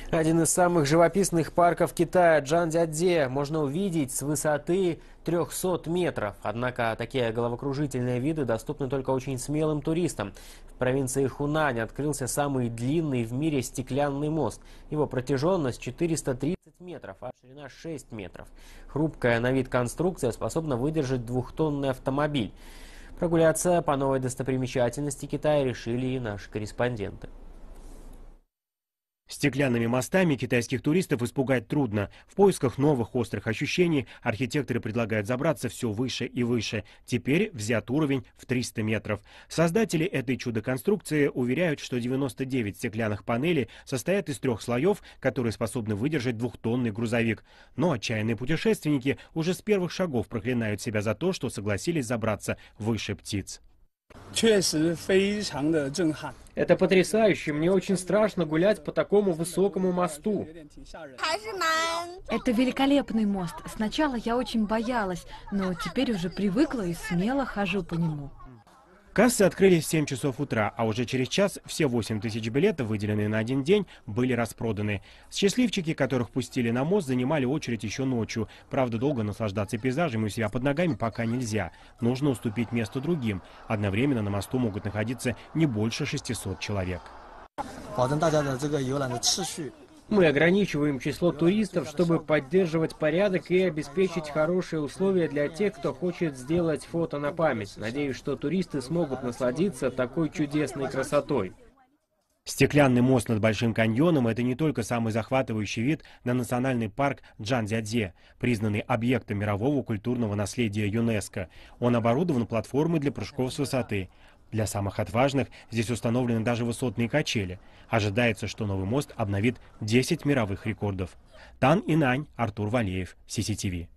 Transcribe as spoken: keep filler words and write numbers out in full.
Один из самых живописных парков Китая — Чжанцзяцзе можно увидеть с высоты трёхсот метров. Однако такие головокружительные виды доступны только очень смелым туристам. В провинции Хунань открылся самый длинный в мире стеклянный мост. Его протяженность четыреста тридцать метров, а ширина шесть метров. Хрупкая на вид конструкция способна выдержать двухтонный автомобиль. Прогуляться по новой достопримечательности Китая решили и наши корреспонденты. Стеклянными мостами китайских туристов испугать трудно. В поисках новых острых ощущений архитекторы предлагают забраться все выше и выше. Теперь взят уровень в триста метров. Создатели этой чудо-конструкции уверяют, что девяносто девять стеклянных панелей состоят из трех слоев, которые способны выдержать двухтонный грузовик. Но отчаянные путешественники уже с первых шагов проклинают себя за то, что согласились забраться выше птиц. Это потрясающе. Мне очень страшно гулять по такому высокому мосту. Это великолепный мост. Сначала я очень боялась, но теперь уже привыкла и смело хожу по нему. Кассы открылись в семь часов утра, а уже через час все восемь тысяч билетов, выделенные на один день, были распроданы. Счастливчики, которых пустили на мост, занимали очередь еще ночью. Правда, долго наслаждаться пейзажем у себя под ногами пока нельзя. Нужно уступить место другим. Одновременно на мосту могут находиться не больше шестисот человек. Мы ограничиваем число туристов, чтобы поддерживать порядок и обеспечить хорошие условия для тех, кто хочет сделать фото на память. Надеюсь, что туристы смогут насладиться такой чудесной красотой. Стеклянный мост над Большим каньоном – это не только самый захватывающий вид на национальный парк Чжанцзяцзе, признанный объектом мирового культурного наследия ЮНЕСКО. Он оборудован платформой для прыжков с высоты. Для самых отважных здесь установлены даже высотные качели. Ожидается, что новый мост обновит десять мировых рекордов. Тан Инань, Артур Валеев, Си Си Ти Ви.